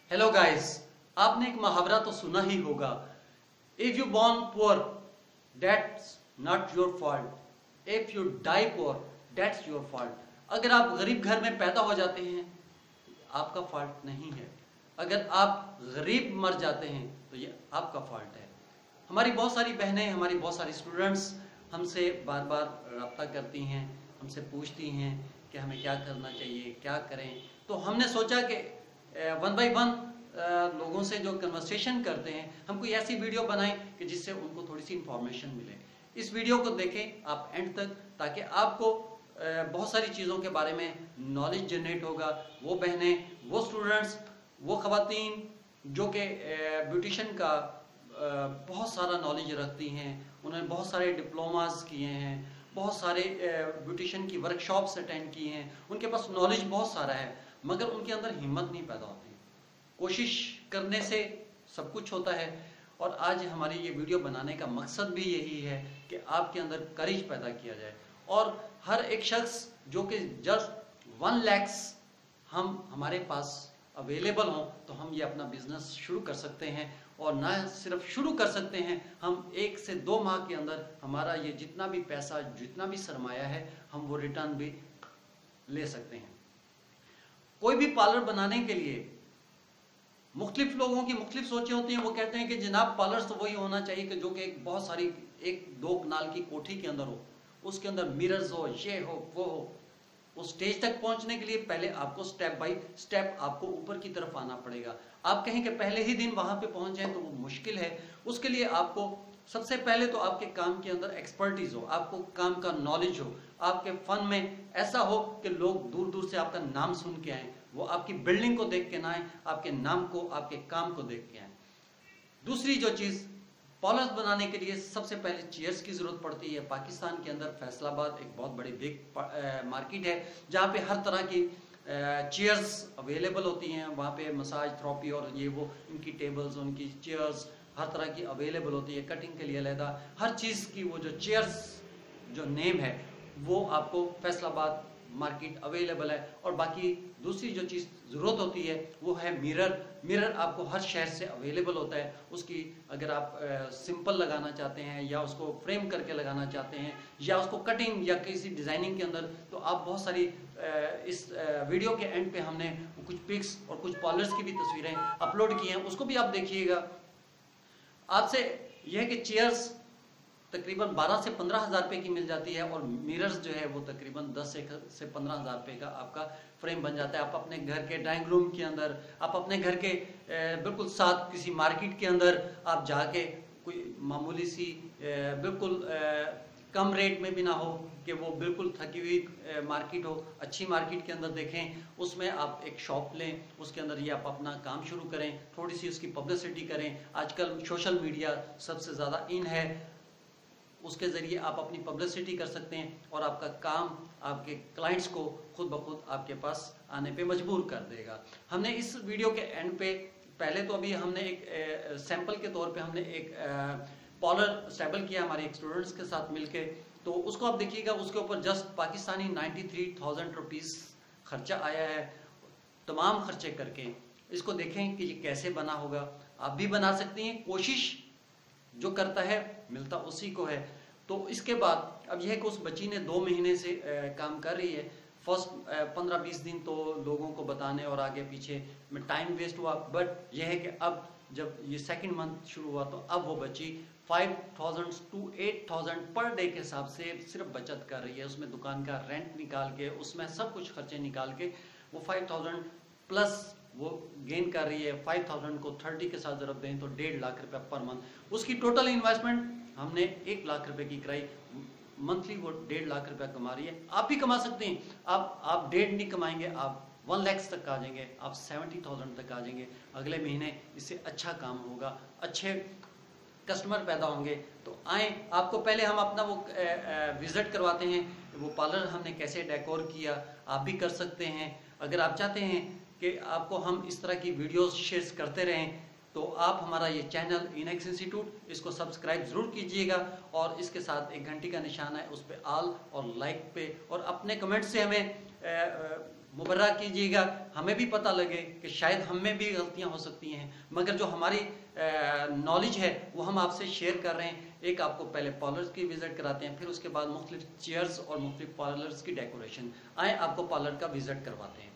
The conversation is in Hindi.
हेलो गाइस, आपने एक मुहावरा तो सुना ही होगा, if you born poor that's not your fault, if you die poor that's your fault. अगर आप गरीब घर में पैदा हो जाते हैं आपका फॉल्ट नहीं है, अगर आप गरीब मर जाते हैं तो ये आपका फॉल्ट है। हमारी बहुत सारी बहनें, हमारी बहुत सारी स्टूडेंट्स हमसे बार बार रब्ता करती हैं, हमसे पूछती हैं कि हमें क्या करना चाहिए, क्या करें। तो हमने सोचा कि वन बाय वन लोगों से जो कन्वर्सेशन करते हैं, हम कोई ऐसी वीडियो बनाएं कि जिससे उनको थोड़ी सी इंफॉर्मेशन मिले। इस वीडियो को देखें आप एंड तक, ताकि आपको बहुत सारी चीज़ों के बारे में नॉलेज जनरेट होगा। वो बहनें, वो स्टूडेंट्स, वो ख़वातीन जो कि ब्यूटिशन का बहुत सारा नॉलेज रखती हैं, उन्होंने बहुत सारे डिप्लोमास किए हैं, बहुत सारे ब्यूटिशन की वर्कशॉप्स अटेंड की हैं, उनके पास नॉलेज बहुत सारा है, मगर उनके अंदर हिम्मत नहीं पैदा होती। कोशिश करने से सब कुछ होता है। और आज हमारी ये वीडियो बनाने का मकसद भी यही है कि आपके अंदर करेज पैदा किया जाए, और हर एक शख्स जो कि जस्ट 1 लाख हम हमारे पास अवेलेबल हों तो हम ये अपना बिजनेस शुरू कर सकते हैं। और ना सिर्फ शुरू कर सकते हैं, हम 1 से 2 माह के अंदर हमारा ये जितना भी पैसा, जितना भी सरमाया है, हम वो रिटर्न भी ले सकते हैं। कोई भी पार्लर बनाने के लिए मुख्तलिफ लोगों की मुख्तलिफ सोचें होती हैं। वो कहते हैं कि जनाब पार्लर तो वही होना चाहिए कि जो कि एक बहुत सारी 1-2 कनाल की कोठी के अंदर हो, उसके अंदर मिरर्स हो, ये हो, वो हो। उस स्टेज तक पहुंचने के लिए पहले आपको स्टेप बाय स्टेप आपको ऊपर की तरफ आना पड़ेगा। आप कहें कि पहले ही दिन वहां पे पहुंच जाएं तो वो मुश्किल है। उसके लिए आपको सबसे पहले तो आपके काम के अंदर एक्सपर्टीज हो, आपको काम का नॉलेज हो, आपके फन में ऐसा हो कि लोग दूर दूर से आपका नाम सुन के आए, वो आपकी बिल्डिंग को देख के ना आए, आपके नाम को, आपके काम को देख के आए। दूसरी जो चीज़, पार्लर बनाने के लिए सबसे पहले चेयर्स की ज़रूरत पड़ती है। पाकिस्तान के अंदर फैसलाबाद एक बहुत बड़ी बिग मार्केट है जहाँ पे हर तरह की चेयर्स अवेलेबल होती हैं। वहाँ पे मसाज थेरेपी और ये वो इनकी टेबल्स, उनकी चेयर्स हर तरह की अवेलेबल होती है। कटिंग के लिए अलहदा, हर चीज़ की वो जो चेयर्स जो नेम है वो आपको फैसलाबाद मार्केट अवेलेबल है। और बाकी दूसरी जो चीज़ ज़रूरत होती है वो है मिरर। मिरर आपको हर शहर से अवेलेबल होता है। उसकी अगर आप सिंपल लगाना चाहते हैं या उसको फ्रेम करके लगाना चाहते हैं या उसको कटिंग या किसी डिज़ाइनिंग के अंदर, तो आप बहुत सारी इस वीडियो के एंड पे हमने कुछ पिक्स और कुछ पार्लर्स की भी तस्वीरें अपलोड की हैं, उसको भी आप देखिएगा। आपसे यह है कि चेयर्स तकरीबन 12 से 15 हज़ार रुपये की मिल जाती है, और मिरर्स जो है वो तकरीबन 10 से 15 हज़ार रुपये का आपका फ्रेम बन जाता है। आप अपने घर के ड्राइंग रूम के अंदर, आप अपने घर के बिल्कुल साथ किसी मार्केट के अंदर आप जाके कोई मामूली सी बिल्कुल कम रेट में भी ना हो कि वो बिल्कुल थकी हुई मार्केट हो, अच्छी मार्केट के अंदर देखें, उसमें आप एक शॉप लें, उसके अंदर ये आप अपना काम शुरू करें, थोड़ी सी उसकी पब्लिसिटी करें। आजकल सोशल मीडिया सबसे ज़्यादा इन है, उसके ज़रिए आप अपनी पब्लिसिटी कर सकते हैं और आपका काम आपके क्लाइंट्स को खुद ब खुद आपके पास आने पे मजबूर कर देगा। हमने इस वीडियो के एंड पे पहले तो अभी हमने एक सैंपल के तौर पे हमने एक पार्लर स्टेबल किया हमारे एक स्टूडेंट्स के साथ मिलके, तो उसको आप देखिएगा। उसके ऊपर जस्ट पाकिस्तानी 93,000 रुपीज़ खर्चा आया है, तमाम खर्चे करके। इसको देखें कि ये कैसे बना होगा, आप भी बना सकती हैं। कोशिश जो करता है मिलता उसी को है। तो इसके बाद अब यह है कि उस बच्ची ने 2 महीने से काम कर रही है। फर्स्ट 15-20 दिन तो लोगों को बताने और आगे पीछे में टाइम वेस्ट हुआ, बट यह है कि अब जब ये सेकंड मंथ शुरू हुआ तो अब वो बच्ची 5,000 to 8,000 पर डे के हिसाब से सिर्फ बचत कर रही है। उसमें दुकान का रेंट निकाल के, उसमें सब कुछ खर्चे निकाल के वो 5,000 प्लस वो गेन कर रही है। 5,000 को 30 के साथ ज़रूरत दें तो 1.5 लाख रुपया पर मंथ। उसकी टोटल इन्वेस्टमेंट हमने 1 लाख रुपए की कराई। मंथली वो 1.5 लाख रुपया कमा रही है। आप भी कमा सकते हैं। आप 1.5 नहीं कमाएंगे, आप 1 लाख तक आ जाएंगे, आप 70,000 तक आ जाएंगे। अगले महीने इससे अच्छा काम होगा, अच्छे कस्टमर पैदा होंगे। तो आए, आपको पहले हम अपना वो विज़िट करवाते हैं, वो पार्लर हमने कैसे डेकोर किया, आप भी कर सकते हैं। अगर आप चाहते हैं कि आपको हम इस तरह की वीडियोस शेयर करते रहें तो आप हमारा ये चैनल इनेक्स इंस्टीट्यूट, इसको सब्सक्राइब ज़रूर कीजिएगा, और इसके साथ एक घंटी का निशान है, उस पर ऑल और लाइक पे, और अपने कमेंट से हमें मुबर्रा कीजिएगा, हमें भी पता लगे कि शायद हम में भी गलतियां हो सकती हैं, मगर जो हमारी नॉलेज है वो हम आपसे शेयर कर रहे हैं। एक आपको पहले पार्लर्स की विजिट कराते हैं, फिर उसके बाद मुख्तलिफ चेयर्स और मुख्तलिफ पार्लर्स की डेकोरेशन। आए आपको पार्लर का विजिट करवाते हैं।